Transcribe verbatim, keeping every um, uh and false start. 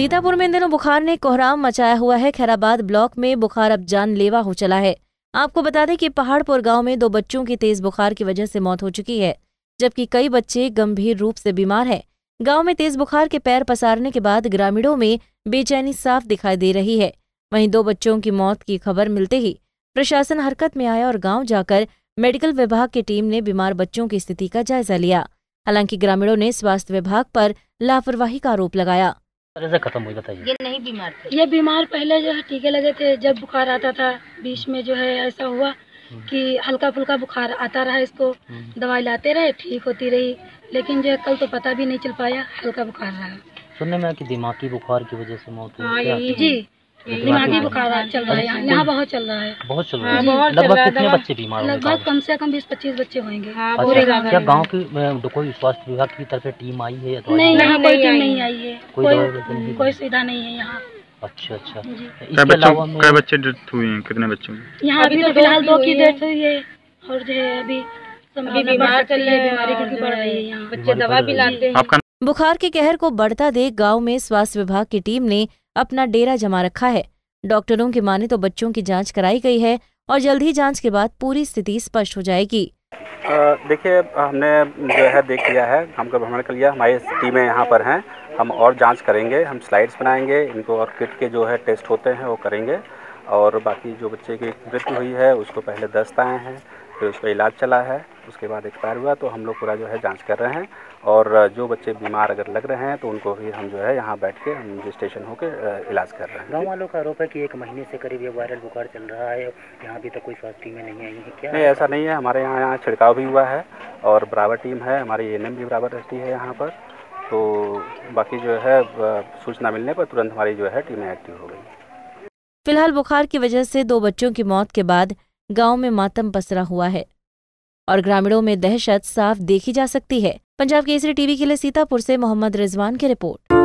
सीतापुर में इन दिनों बुखार ने कोहराम मचाया हुआ है। खैराबाद ब्लॉक में बुखार अब जानलेवा हो चला है। आपको बता दें कि पहाड़पुर गांव में दो बच्चों की तेज बुखार की वजह से मौत हो चुकी है, जबकि कई बच्चे गंभीर रूप से बीमार हैं। गांव में तेज बुखार के पैर पसारने के बाद ग्रामीणों में बेचैनी साफ दिखाई दे रही है। वहीं दो बच्चों की मौत की खबर मिलते ही प्रशासन हरकत में आया और गांव जाकर मेडिकल विभाग की टीम ने बीमार बच्चों की स्थिति का जायजा लिया। हालांकि ग्रामीणों ने स्वास्थ्य विभाग पर लापरवाही का आरोप लगाया। से खत्म हुई बताइए। ये नहीं बीमार थे। ये बीमार पहले जो है टीके लगे थे, जब बुखार आता था बीच में जो है ऐसा हुआ कि हल्का फुल्का बुखार आता रहा, इसको दवाई लाते रहे, ठीक होती रही, लेकिन जो है कल तो पता भी नहीं चल पाया, हल्का बुखार रहा। सुनने में कि दिमागी बुखार की वजह से मौत हुई। यही जी, दिमागी बुखार चल रहा है यहाँ, यहाँ बहुत चल रहा है। बहुत चल रहा है। लगभग कितने बच्चे बीमार होंगे? लगभग कम से कम बीस पच्चीस बच्चे होंगे। अच्छा, क्या गांव की कोई स्वास्थ्य विभाग की तरफ से टीम आई है? नहीं, यहाँ कोई टीम नहीं आई है, कोई कोई सुविधा नहीं है यहाँ। अच्छा अच्छा। इसके अलावा कै बच्चे डेथ हुए हैं? कितने बच्चों की? यहाँ अभी तो फिलहाल दो की डेथ हुई है और जो है अभी बीमार चल रही है, बीमारी क्योंकि बढ़ रही है यहाँ, बच्चे दवा भी लाते हैं। बुखार के कहर को बढ़ता देख गांव में स्वास्थ्य विभाग की टीम ने अपना डेरा जमा रखा है। डॉक्टरों की माने तो बच्चों की जांच कराई गई है और जल्द ही जांच के बाद पूरी स्थिति स्पष्ट हो जाएगी। देखिए, हमने जो है देख लिया है, हमको भ्रमण कर लिया, हमारी टीमें यहाँ पर हैं, हम और जांच करेंगे, हम स्लाइड्स बनाएंगे, इनको और किट के जो है टेस्ट होते हैं वो करेंगे, और बाकी जो बच्चे की मृत्यु हुई है उसको पहले दस्त आए हैं, फिर उसका इलाज चला है, उसके बाद एक्सपायर हुआ, तो हम लोग पूरा जो है जांच कर रहे हैं। और जो बच्चे बीमार अगर लग रहे हैं तो उनको भी हम जो है यहाँ बैठ के हम रजिस्ट्रेशन होकर इलाज कर रहे हैं। गाँव वालों का आरोप है कि एक महीने से करीब ये वायरल बुखार चल रहा है, यहाँ अभी तक कोई स्वास्थ्य टीमें नहीं आई है। क्या नहीं, ऐसा नहीं है, हमारे यहाँ यहाँ छिड़काव भी हुआ है और बराबर टीम है, हमारी ए एन एम भी बराबर रहती है यहाँ पर, तो बाकी जो है सूचना मिलने पर तुरंत हमारी जो है टीमें एक्टिव हो गई। फिलहाल बुखार की वजह से दो बच्चों की मौत के बाद गांव में मातम पसरा हुआ है और ग्रामीणों में दहशत साफ देखी जा सकती है। पंजाब केसरी टीवी के लिए सीतापुर से मोहम्मद रिजवान की रिपोर्ट।